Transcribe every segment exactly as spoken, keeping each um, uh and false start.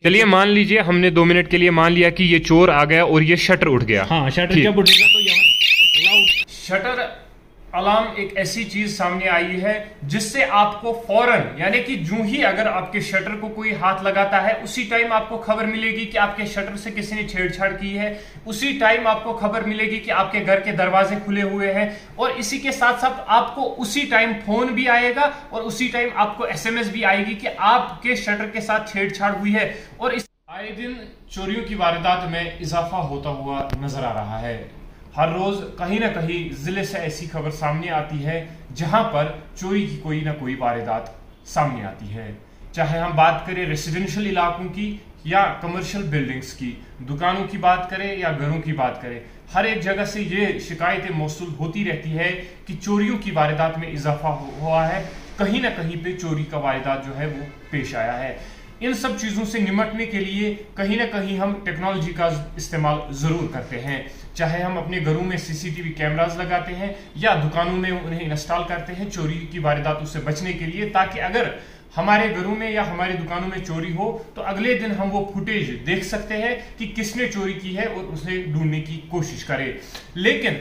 चलिए मान लीजिए हमने दो मिनट के लिए मान लिया कि ये चोर आ गया और ये शटर उठ गया। हाँ, शटर जब उठेगा तो यहाँ शटर अलार्म एक ऐसी चीज सामने आई है जिससे आपको फौरन, यानी कि जो ही अगर आपके शटर को कोई हाथ लगाता है उसी टाइम आपको खबर मिलेगी कि आपके शटर से किसी ने छेड़छाड़ की है। उसी टाइम आपको खबर मिलेगी कि आपके घर के दरवाजे खुले हुए हैं, और इसी के साथ साथ आपको उसी टाइम फोन भी आएगा और उसी टाइम आपको एसएमएस भी आएगी कि आपके शटर के साथ छेड़छाड़ हुई है। और इस आए दिन चोरियों की वारदात में इजाफा होता हुआ नजर आ रहा है। हर रोज कहीं ना कहीं जिले से ऐसी खबर सामने आती है जहां पर चोरी की कोई ना कोई वारदात सामने आती है। चाहे हम बात करें रेसिडेंशियल इलाकों की या कमर्शियल बिल्डिंग्स की, दुकानों की बात करें या घरों की बात करें, हर एक जगह से ये शिकायतें मौसूल होती रहती है कि चोरियों की वारदात में इजाफा हुआ है। कहीं ना कहीं पे चोरी का वारदात जो है वो पेश आया है। इन सब चीजों से निपटने के लिए कहीं ना कहीं हम टेक्नोलॉजी का इस्तेमाल जरूर करते हैं। चाहे हम अपने घरों में सीसीटीवी कैमरास लगाते हैं या दुकानों में उन्हें इंस्टॉल करते हैं चोरी की वारदातों से बचने के लिए, ताकि अगर हमारे घरों में या हमारी दुकानों में चोरी हो तो अगले दिन हम वो फुटेज देख सकते हैं कि किसने चोरी की है और उसे ढूंढने की कोशिश करें। लेकिन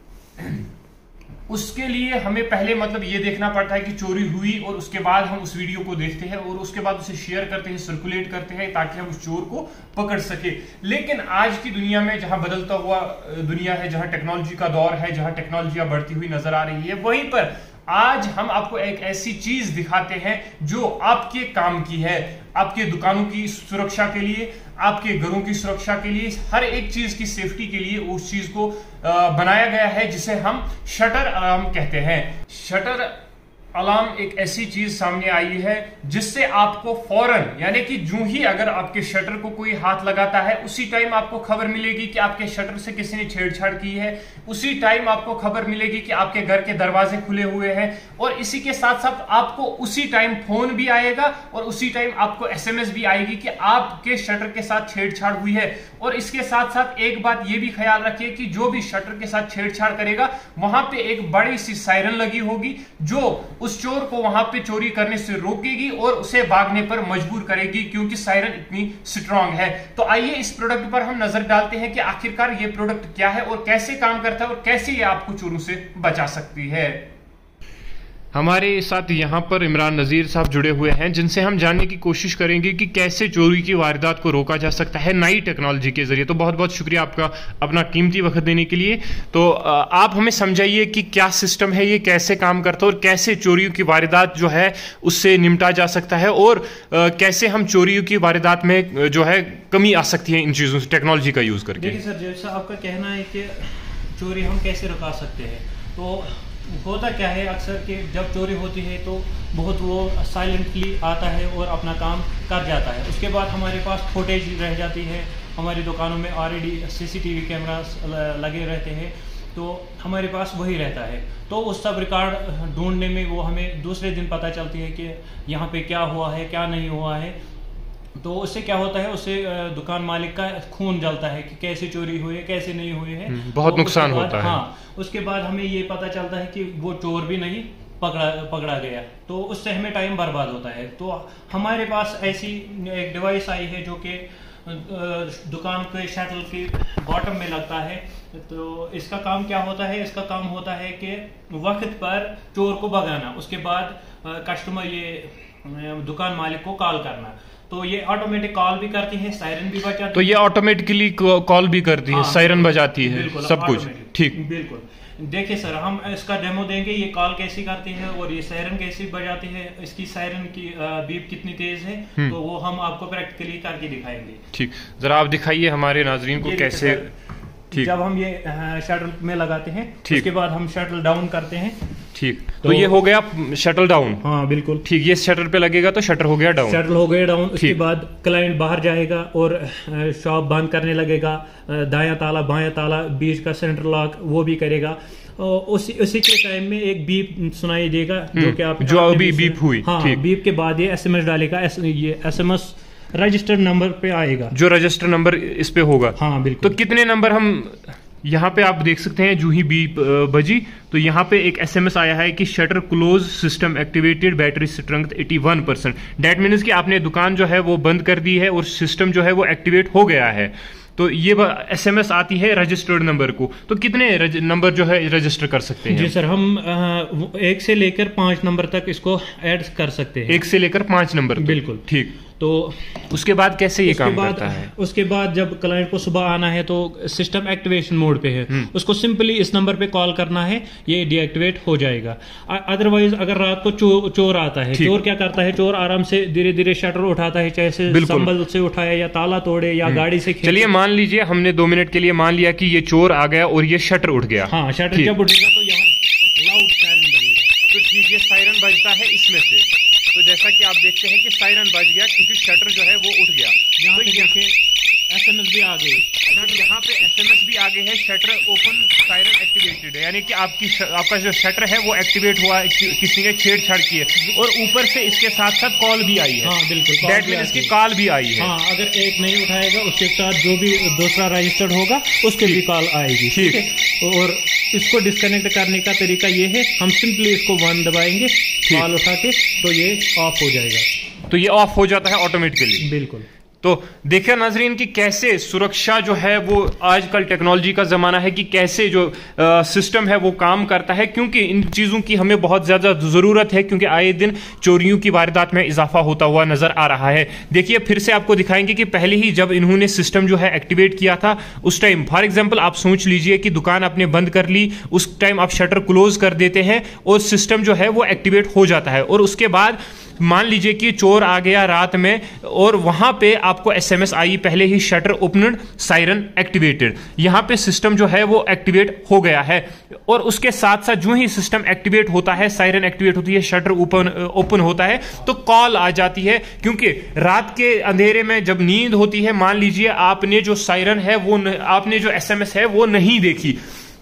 उसके लिए हमें पहले मतलब ये देखना पड़ता है कि चोरी हुई, और उसके बाद हम उस वीडियो को देखते हैं और उसके बाद उसे शेयर करते हैं, सर्कुलेट करते हैं, ताकि हम उस चोर को पकड़ सके। लेकिन आज की दुनिया में जहां बदलता हुआ दुनिया है, जहां टेक्नोलॉजी का दौर है, जहां टेक्नोलॉजी बढ़ती हुई नजर आ रही है, वहीं पर आज हम आपको एक ऐसी चीज दिखाते हैं जो आपके काम की है, आपके दुकानों की सुरक्षा के लिए, आपके घरों की सुरक्षा के लिए, हर एक चीज की सेफ्टी के लिए उस चीज को बनाया गया है जिसे हम शटर अलार्म कहते हैं। शटर अलार्म एक ऐसी चीज सामने आई है जिससे आपको फौरन, यानी कि जो ही अगर आपके शटर को कोई हाथ लगाता है उसी टाइम आपको खबर मिलेगी कि आपके शटर से किसी ने छेड़छाड़ की है। उसी टाइम आपको खबर मिलेगी कि आपके घर के दरवाजे खुले हुए हैं, और इसी के साथ साथ आपको उसी टाइम फोन भी आएगा और उसी टाइम आपको एसएमएस भी आएगी कि आपके शटर के साथ छेड़छाड़ हुई है। और इसके साथ साथ एक बात यह भी ख्याल रखिए कि जो भी शटर के साथ छेड़छाड़ करेगा वहां पे एक बड़ी सी सायरन लगी होगी जो उस चोर को वहां पे चोरी करने से रोकेगी और उसे भागने पर मजबूर करेगी, क्योंकि सायरन इतनी स्ट्रांग है। तो आइए इस प्रोडक्ट पर हम नजर डालते हैं कि आखिरकार ये प्रोडक्ट क्या है और कैसे काम करता है और कैसे ये आपको चोरों से बचा सकती है। हमारे साथ यहाँ पर इमरान नज़ीर साहब जुड़े हुए हैं जिनसे हम जानने की कोशिश करेंगे कि कैसे चोरी की वारदात को रोका जा सकता है नई टेक्नोलॉजी के जरिए। तो बहुत बहुत शुक्रिया आपका अपना कीमती वक्त देने के लिए। तो आप हमें समझाइए कि क्या सिस्टम है, ये कैसे काम करता है और कैसे चोरियों की वारदात जो है उससे निपटा जा सकता है, और कैसे हम चोरियों की वारदात में जो है कमी आ सकती है इन चीज़ों से टेक्नोलॉजी का यूज़ करके। देखिए सर, जैसा आपका कहना है कि चोरी हम कैसे रुका सकते हैं, तो होता क्या है अक्सर कि जब चोरी होती है तो बहुत वो साइलेंटली आता है और अपना काम कर जाता है। उसके बाद हमारे पास फुटेज रह जाती है, हमारी दुकानों में ऑलरेडी सीसीटीवी कैमरास लगे रहते हैं, तो हमारे पास वही रहता है। तो उस सब रिकॉर्ड ढूंढने में वो हमें दूसरे दिन पता चलती है कि यहाँ पे क्या हुआ है क्या नहीं हुआ है। तो उससे क्या होता है, उससे दुकान मालिक का खून जलता है कि कैसे चोरी हुई है कैसे नहीं हुई है, बहुत तो नुकसान होता है। हाँ, उसके बाद हमें ये पता चलता है कि वो चोर भी नहीं पकड़ा पकड़ा गया, तो उससे हमें टाइम बर्बाद होता है। तो हमारे पास ऐसी एक डिवाइस आई है जो कि दुकान के शटल के बॉटम में लगता है। तो इसका काम क्या होता है, इसका काम होता है कि वक्त पर चोर को भगाना, उसके बाद कस्टमर ये दुकान मालिक को कॉल करना। तो ये ऑटोमेटिक कॉल भी करती है, सायरन भी बजाती है। तो ये ऑटोमेटिकली कॉल भी करती है, सायरन बजाती है, सब कुछ ठीक। बिल्कुल। देखिए सर, हम इसका डेमो देंगे ये कॉल कैसी करती है और ये सायरन कैसी बजाती है, इसकी सायरन की बीप कितनी तेज है, तो वो हम आपको प्रैक्टिकली करके दिखाएंगे। ठीक, जरा आप दिखाइए हमारे नाजरीन को कैसे। जब हम ये शटल में लगाते हैं उसके बाद हम शटल डाउन करते हैं। ठीक, तो, तो ये हो गया शटल डाउन। हाँ बिल्कुल ठीक, ये शटर पे लगेगा तो शटर हो गया डाउन। शटल हो गया डाउन। उसके बाद क्लाइंट बाहर जाएगा और शॉप बंद करने लगेगा, दायां ताला बायां ताला बीच का सेंटर लॉक वो भी करेगा। उसी उसी के टाइम में एक बीप सुनाई देगा जो कि आप जो अभी बीप हुई। हाँ, बीप के बाद ये एसएमएस डालेगा, ये एसएमएस रजिस्टर नंबर पे आएगा, जो रजिस्टर नंबर इस पे होगा। हाँ बिल्कुल। तो कितने नंबर हम यहाँ पे आप देख सकते हैं, जो ही बीप बजी तो यहाँ पे एक एसएमएस आया है कि shutter close, system activated, battery strength इक्यासी परसेंट। दैट मीन्स कि आपने दुकान जो है वो बंद कर दी है और सिस्टम जो है वो एक्टिवेट हो गया है। तो ये एसएमएस आती है रजिस्टर्ड नंबर को। तो कितने नंबर जो है रजिस्टर कर सकते हैं? जी सर, हम आ, एक से लेकर पांच नंबर तक इसको ऐड कर सकते हैं। एक से लेकर पांच नंबर? बिल्कुल ठीक। तो उसके बाद कैसे ये काम करता है? उसके बाद जब क्लाइंट को सुबह आना है तो सिस्टम एक्टिवेशन मोड पे है, उसको सिंपली इस नंबर पे कॉल करना है, ये डीएक्टिवेट हो जाएगा। अदरवाइज अगर रात को चो, चोर आता है, चोर क्या करता है, चोर आराम से धीरे धीरे शटर उठाता है, चाहे संभल से उठाए या ताला तोड़े या गाड़ी से। चलिए मान लीजिए हमने दो मिनट के लिए मान लिया कि ये चोर आ गया और ये शटर उठ गया। हाँ, शटर जब उठेगा तो यहाँ लाउड सायरन बजेगा। तो ठीक, ये सायरन बजता है इसमें से। तो जैसा कि आप देखते हैं कि सायरन बज गया क्योंकि शटर जो है वो उठ गया। यहाँ पे देखिए एसएमएस भी आ गई सर, यहाँ पे एसएमएस भी आ गई है, शटर ओपन, सायरन एक्टिवेटेड है, यानी कि आपकी श, आपका जो शटर है वो एक्टिवेट हुआ है, कि, किसी ने छेड़छाड़ की है और ऊपर से इसके साथ साथ कॉल भी आई है। हाँ बिल्कुल, दैट मीन इसकी कॉल भी आई है। हाँ, अगर एक नहीं उठाएगा उसके साथ जो भी दूसरा रजिस्टर्ड होगा उसके भी कॉल आएगी। ठीक है। और इसको डिस्कनेक्ट करने का तरीका ये है, हम सिंपली इसको वन दबाएंगे कॉल उठा के तो ये ऑफ हो जाएगा। तो ये ऑफ हो जाता है ऑटोमेटिकली। बिल्कुल। तो देखिए नाजरीन कि कैसे सुरक्षा जो है वो आजकल टेक्नोलॉजी का ज़माना है कि कैसे जो आ, सिस्टम है वो काम करता है, क्योंकि इन चीज़ों की हमें बहुत ज़्यादा ज़रूरत है, क्योंकि आए दिन चोरियों की वारदात में इजाफा होता हुआ नज़र आ रहा है। देखिए फिर से आपको दिखाएंगे कि पहले ही जब इन्होंने सिस्टम जो है एक्टिवेट किया था उस टाइम, फॉर एग्जाम्पल आप सोच लीजिए कि दुकान आपने बंद कर ली, उस टाइम आप शटर क्लोज कर देते हैं और सिस्टम जो है वो एक्टिवेट हो जाता है। और उसके बाद मान लीजिए कि चोर आ गया रात में और वहां पे आपको एसएमएस आई, पहले ही शटर ओपनड, सायरन एक्टिवेटेड, यहां पे सिस्टम जो है वो एक्टिवेट हो गया है। और उसके साथ साथ जो ही सिस्टम एक्टिवेट होता है, सायरन एक्टिवेट होती है, शटर ओपन ओपन होता है तो कॉल आ जाती है, क्योंकि रात के अंधेरे में जब नींद होती है, मान लीजिए आपने जो सायरन है वो न, आपने जो एसएमएस है वो नहीं देखी,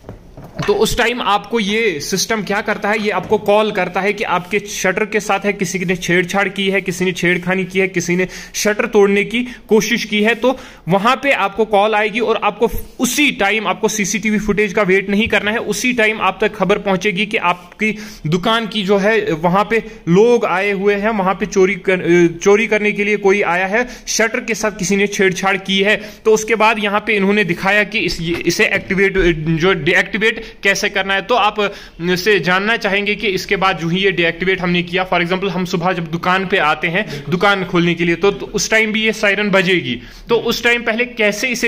तो उस टाइम आपको ये सिस्टम क्या करता है, ये आपको कॉल करता है कि आपके शटर के साथ है किसी ने छेड़छाड़ की है, किसी ने छेड़खानी की है, किसी ने शटर तोड़ने की कोशिश की है, तो वहां पे आपको कॉल आएगी और आपको उसी टाइम, आपको सीसीटीवी फुटेज का वेट नहीं करना है, उसी टाइम आप तक खबर पहुंचेगी कि आपकी दुकान की जो है वहां पे लोग आए हुए हैं, वहां पे चोरी कर, चोरी करने के लिए कोई आया है, शटर के साथ किसी ने छेड़छाड़ की है। तो उसके बाद यहां पे इन्होंने दिखाया कि इस, इसे एक्टिवेट, जो डीएक्टिवेट कैसे करना है। तो आप से जानना चाहेंगे कि इसके बाद जो ही ये डीएक्टिवेट हमने किया, फॉर एग्जांपल हम सुबह जब दुकान पे आते हैं दुकान खोलने के लिए, तो, तो उस टाइम भी ये सायरन बजेगी, तो उस टाइम पहले कैसे इसे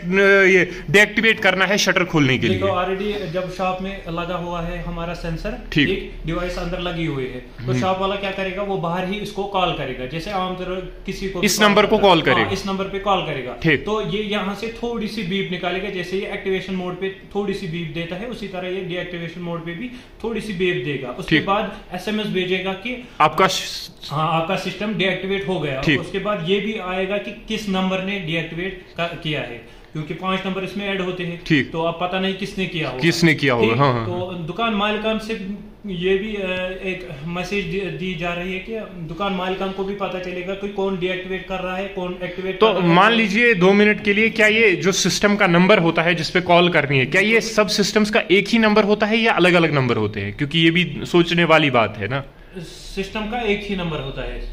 ये डीएक्टिवेट करना है शटर खोलने के लिए? देखो ऑलरेडी जब शॉप में लगा हुआ है हमारा सेंसर, ठीक, डिवाइस अंदर लगी हुई है, तो शॉप वाला क्या करेगा, वो बाहर ही इसको कॉल करेगा, जैसे आमतौर किसी को इस नंबर को कॉल करेगा, इस नंबर पे कॉल करेगा, तो ये यहाँ से थोड़ी सी बीप निकालेगा, जैसे ये एक्टिवेशन मोड पे थोड़ी सी बीप देता है उसी तरह ये डीएक्टिवेशन मोड पे भी थोड़ी सी बीप देगा। उसके बाद एसएमएस भेजेगा कि आपका हाँ आपका सिस्टम डीएक्टिवेट हो गया। उसके बाद ये भी आएगा कि किस नंबर ने डीएक्टिवेट किया है, क्योंकि पांच नंबर इसमें ऐड होते हैं, ठीक, तो अब पता नहीं किसने किया होगा, किसने किया होगा। हाँ, हाँ। तो दुकान मालिकान से ये भी एक मैसेज दी जा रही है कि दुकान मालिकान को भी पता चलेगा कि कौन डीएक्टिवेट कर रहा है, कौन एक्टिवेट तो कर रहा है। मान लीजिए दो मिनट के लिए, क्या ये जो सिस्टम का नंबर होता है जिसपे कॉल करनी है, क्या ये सब सिस्टम्स का एक ही नंबर होता है या अलग अलग नंबर होते हैं? क्योंकि ये भी सोचने वाली बात है ना। सिस्टम का एक ही नंबर होता है,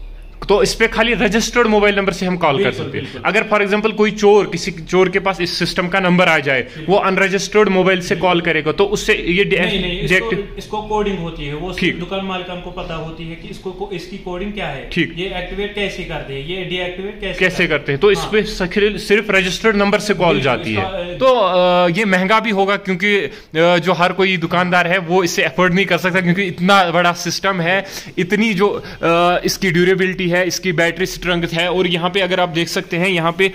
तो इस पे खाली रजिस्टर्ड मोबाइल नंबर से हम कॉल कर सकते हैं। अगर फॉर एग्जांपल कोई चोर, किसी चोर के पास इस सिस्टम का नंबर आ जाए, वो अनरजिस्टर्ड मोबाइल से कॉल करेगा, तो उससे ये नहीं, नहीं, इसको, इसको कोडिंग होती है, वो दुकान मालिकान को पता होती है कि इसको को, इसकी कोडिंग क्या है, ठीक, ये एक्टिवेट कैसे करते हैं, ये डीएक्टिवेट कैसे कैसे करते हैं, तो इस पे सिर्फ रजिस्टर्ड नंबर से कॉल जाती है। तो ये महंगा भी होगा, क्योंकि जो हर कोई दुकानदार है वो इसे अफोर्ड नहीं कर सकता, क्योंकि इतना बड़ा सिस्टम है, इतनी जो इसकी ड्यूरेबिलिटी है, इसकी बैटरी स्ट्रेंथ है। और यहाँ पे अगर आप देख सकते हैं, यहाँ पे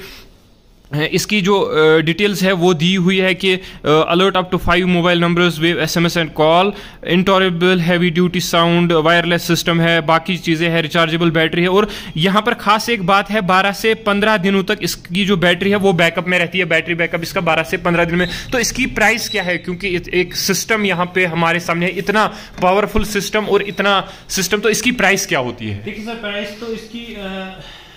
इसकी जो डिटेल्स है वो दी हुई है कि alert up to five mobile numbers wave SMS and call, intolerable heavy duty sound, wireless system है, बाकी चीज़ें हैं, रिचार्जेबल बैटरी है। और यहाँ पर खास एक बात है, बारह से पंद्रह दिनों तक इसकी जो बैटरी है वो बैकअप में रहती है, बैटरी बैकअप इसका बारह से पंद्रह दिन में। तो इसकी प्राइस क्या है, क्योंकि एक सिस्टम यहाँ पे हमारे सामने है, इतना पावरफुल सिस्टम और इतना सिस्टम, तो इसकी प्राइस क्या होती है? देखिए सर, प्राइस तो इसकी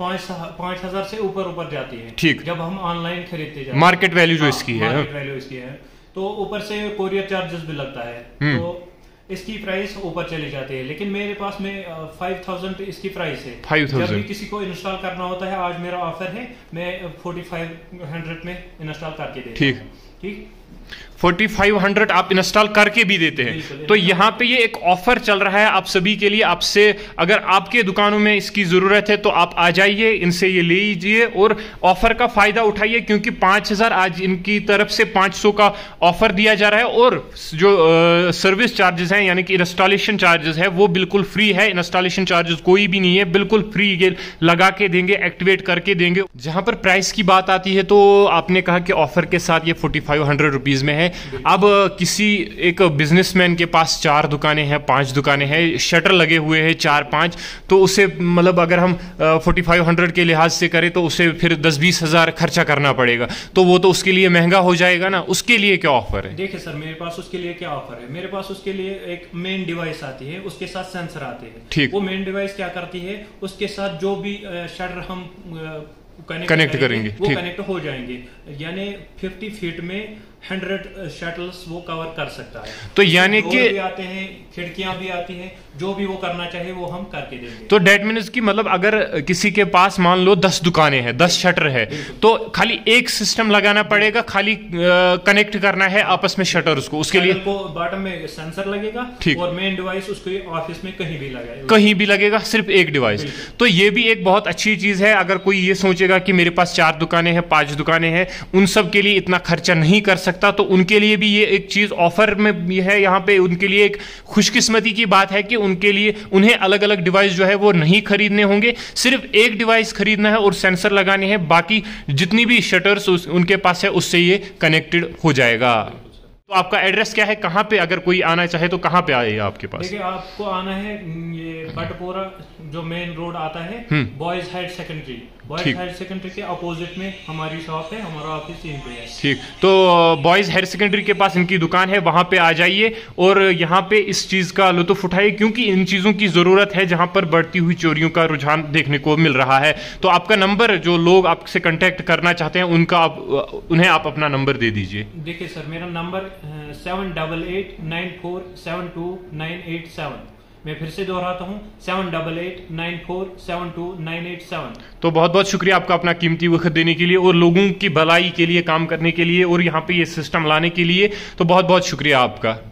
पाँच पाँच हजार से ऊपर ऊपर जाती है। ठीक। जब हम ऑनलाइन खरीदते जाते मार्केट वैल्यू जो इसकी है, मार्केट वैल्यू इसकी है, तो ऊपर से कोरियर चार्जेस भी लगता है, तो इसकी प्राइस ऊपर चली जाती है। लेकिन मेरे पास में फाइव थाउजेंड इसकी प्राइस है। फाइव जब भी थाउजेंड किसी को इंस्टॉल करना होता है, आज मेरा ऑफर है, मैं फोर्टी फाइव हंड्रेड में इंस्टॉल करके देता ठीक हूं। ठीक, फोर्टी फाइव हंड्रेड आप इंस्टॉल करके भी देते हैं। तो यहाँ पे ये एक ऑफर चल रहा है आप सभी के लिए। आपसे अगर आपके दुकानों में इसकी जरूरत है तो आप आ जाइए, इनसे ये ले लीजिए और ऑफर का फायदा उठाइए, क्योंकि पांच हजार आज इनकी तरफ से पाँच सौ का ऑफर दिया जा रहा है। और जो सर्विस चार्जेस हैं यानी कि इंस्टॉलेशन चार्जेस है वो बिल्कुल फ्री है। इंस्टॉलेशन चार्जेस कोई भी नहीं है, बिल्कुल फ्री ये लगा के देंगे, एक्टिवेट करके देंगे। जहां पर प्राइस की बात आती है तो आपने कहा कि ऑफर के साथ ये फोर्टी फाइव हंड्रेड रुपीज में है। अब किसी एक बिजनेसमैन के पास चार दुकानें हैं, पांच दुकानें हैं, शटर लगे हुए हैं चार पांच, तो उसे मतलब अगर हम फोर्टी फाइव हंड्रेड के लिहाज से करें तो उसे फिर दस बीस हजार खर्चा करना पड़ेगा, तो वो तो उसके लिए महंगा हो जाएगा ना। उसके लिए क्या ऑफर है? देखिए सर, मेरे पास उसके लिए क्या ऑफर है। मेरे पास उसके लिए एक मेन डिवाइस आती है, उसके साथ सेंसर आते हैं। ठीक। वो मेन डिवाइस क्या करती है, उसके साथ जो भी शटर हम कनेक्ट कनेक्ट करेंगे वो कनेक्ट हो जाएंगे, यानी फिफ्टी फीट में हंड्रेड शटल्स वो कवर कर सकता है। तो यानी कि भी आते हैं, खिड़कियां भी आती हैं, जो भी वो करना चाहे वो हम करके देंगे। तो डेट मीन्स की मतलब अगर किसी के पास मान लो दस दुकानें हैं, दस शटर है, तो खाली एक सिस्टम लगाना पड़ेगा, खाली कनेक्ट करना है आपस में शटर्स को। उसके लिए को बॉटम में सेंसर लगेगा और मेन डिवाइस उसको ऑफिस में कहीं भी लगेगा, कहीं भी लगेगा, सिर्फ एक डिवाइस। तो ये भी एक बहुत अच्छी चीज है। अगर कोई ये सोचेगा कि मेरे पास चार दुकानें हैं, पांच दुकानें हैं, उन सब के लिए इतना खर्चा नहीं कर सकता, तो उनके लिए भी ये एक चीज ऑफर में भी है। यहाँ पे उनके लिए एक खुशकिस्मती की बात है कि उनके लिए उन्हें अलग अलग डिवाइस जो है वो नहीं खरीदने होंगे, सिर्फ एक डिवाइस खरीदना है और सेंसर लगाने हैं, बाकी जितनी भी शटर्स उनके पास है उससे ये कनेक्टेड हो जाएगा। तो आपका एड्रेस क्या है, कहाँ पे अगर कोई आना चाहे तो कहाँ पे आए आपके पास? देखिए, आपको आना है ये बटपोरा जो मेन रोड आता है, boys higher secondary, boys higher secondary के अपोजिट में हमारी शॉप है, हमारा ऑफिस यहीं पे है। ठीक, तो बॉयज हायर सेकेंडरी के पास इनकी दुकान है, वहां पे आ जाइए और यहाँ पे इस चीज का लुत्फ उठाइए, क्योंकि इन चीजों की जरूरत है जहां पर बढ़ती हुई चोरियों का रुझान देखने को मिल रहा है। तो आपका नंबर, जो लोग आपसे कांटेक्ट करना चाहते हैं उनका आप, उन्हें आप अपना नंबर दे दीजिए। देखिए सर, मेरा number seven double eight nine four seven two nine eight seven, मैं फिर से दोहराता हूँ, seven double eight nine four seven two nine eight seven. तो बहुत बहुत शुक्रिया आपका अपना कीमती वक्त देने के लिए और लोगों की भलाई के लिए काम करने के लिए और यहाँ पे ये सिस्टम लाने के लिए। तो बहुत बहुत शुक्रिया आपका।